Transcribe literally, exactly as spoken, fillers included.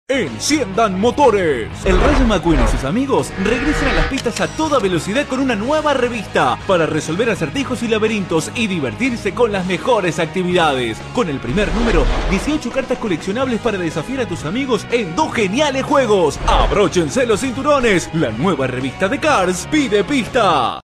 Enciendan motores. El Rayo McQueen y sus amigos regresan a las pistas a toda velocidad con una nueva revista para resolver acertijos y laberintos y divertirse con las mejores actividades. Con el primer número, dieciocho cartas coleccionables para desafiar a tus amigos en dos geniales juegos. Abróchense los cinturones. La nueva revista de Cars pide pista.